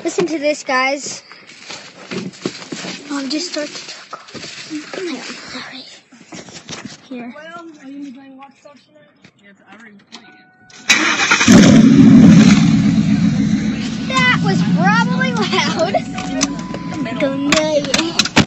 Listen to this, guys. Just start to talk. Sorry. Here. Well, are you going to watch stuff tonight? Yeah, I already played it.